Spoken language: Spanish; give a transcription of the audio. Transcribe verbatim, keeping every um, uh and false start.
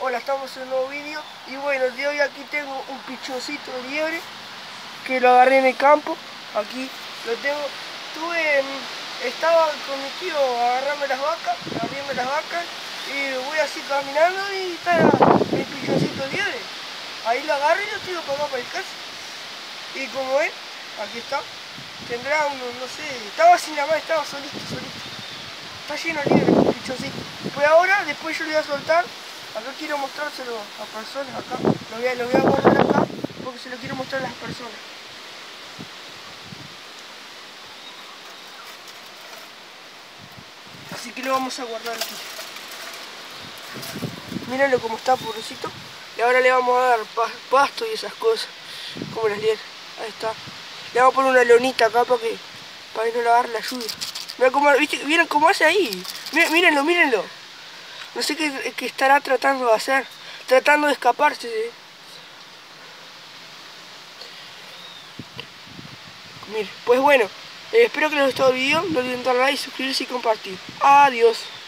Hola, estamos en un nuevo vídeo y bueno, el día de hoy aquí tengo un pichoncito de liebre que lo agarré en el campo. Aquí lo tengo. Tuve, estaba con mi tío a agarrarme las vacas, a abrirme las vacas y voy así caminando y está el pichoncito de liebre. Ahí lo agarro y lo tiro para acá para el casa. Y como ven, aquí está. Tendrá uno, no sé, estaba sin la mano, estaba solito, solito. Está lleno de liebre el pichoncito. Pues ahora, después yo le voy a soltar. Acá quiero mostrárselo a personas, acá. Lo voy a, lo voy a guardar acá porque se lo quiero mostrar a las personas. Así que lo vamos a guardar aquí. Mírenlo como está, pobrecito. Y ahora le vamos a dar pasto y esas cosas. Como las liebres. Ahí está. Le vamos a poner una lonita acá para que, para que no le agarre la lluvia. Miren cómo, ¿viste? ¿Vieron cómo hace ahí? Mírenlo, mírenlo. No sé qué, qué estará tratando de hacer. Tratando de escaparse. ¿Sí? Mire, pues bueno, eh, espero que les haya gustado el video. No olviden dar like, suscribirse y compartir. Adiós.